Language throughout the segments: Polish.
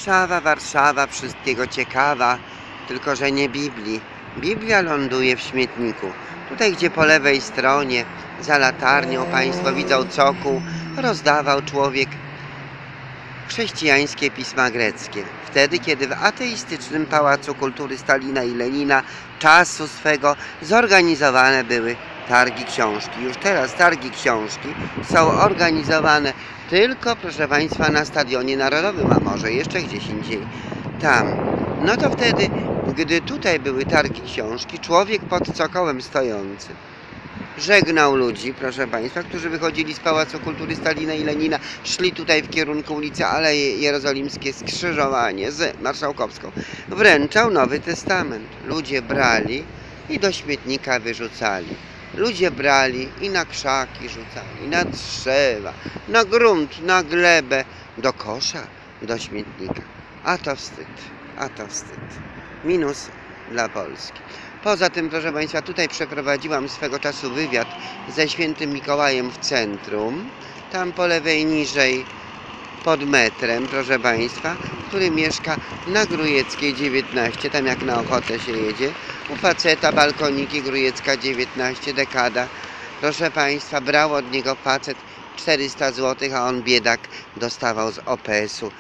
Warszawa, wszystkiego ciekawa, tylko że nie Biblii. Biblia ląduje w śmietniku. Tutaj, gdzie po lewej stronie, za latarnią, Państwo widzą cokół, rozdawał człowiek chrześcijańskie pisma greckie. Wtedy, kiedy w ateistycznym Pałacu Kultury Stalina i Lenina czasu swego zorganizowane były targi książki. Już teraz targi książki są organizowane tylko, proszę Państwa, na Stadionie Narodowym, a może jeszcze gdzieś indziej tam. No to wtedy, gdy tutaj były targi książki, człowiek pod cokołem stojący żegnał ludzi, proszę Państwa, którzy wychodzili z Pałacu Kultury Stalina i Lenina, szli tutaj w kierunku ulicy Aleje Jerozolimskie, skrzyżowanie z Marszałkowską. Wręczał Nowy Testament. Ludzie brali i do śmietnika wyrzucali. Ludzie brali i na krzaki rzucali, na drzewa, na grunt, na glebę, do kosza, do śmietnika. A to wstyd, a to wstyd. Minus dla Polski. Poza tym, proszę Państwa, tutaj przeprowadziłam swego czasu wywiad ze Świętym Mikołajem w centrum. Tam po lewej niżej, pod metrem, proszę Państwa, który mieszka na Grujeckiej 19, tam jak na ochotę się jedzie. U faceta balkoniki Grujecka 19, dekada. Proszę Państwa, brał od niego facet 400 zł, a on biedak dostawał z OPS-u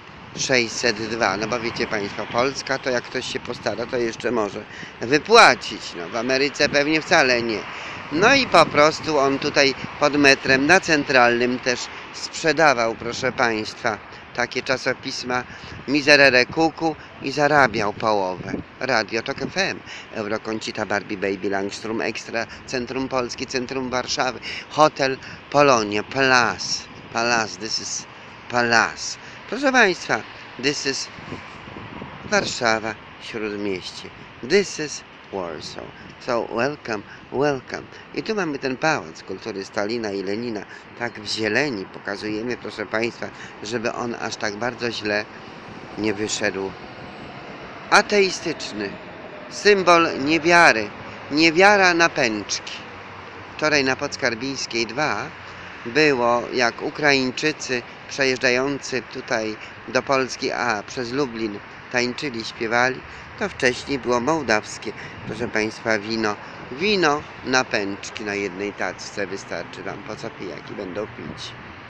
602, no bo wiecie Państwo, Polska to jak ktoś się postara, to jeszcze może wypłacić, no w Ameryce pewnie wcale nie. No i po prostu on tutaj pod metrem na Centralnym też sprzedawał, proszę Państwa, takie czasopisma Miserere Kuku i zarabiał połowę. Radio Tok FM, Eurokącita, Barbie Baby, Langstrom Extra, Centrum Polski, Centrum Warszawy, Hotel Polonia, Palace, this is Palace. Proszę Państwa, this is Warszawa, Śródmieście. This is Warsaw. So welcome, welcome. I tu mamy ten Pałac Kultury Stalina i Lenina, tak w zieleni pokazujemy, proszę Państwa, żeby on aż tak bardzo źle nie wyszedł. Ateistyczny, symbol niewiary, niewiara na pęczki. Wczoraj na Podskarbińskiej 2 było, jak Ukraińczycy przejeżdżający tutaj do Polski, a przez Lublin tańczyli, śpiewali, to wcześniej było mołdawskie, proszę Państwa, wino. Wino na pęczki na jednej tacce wystarczy Wam, po co pijaki będą pić.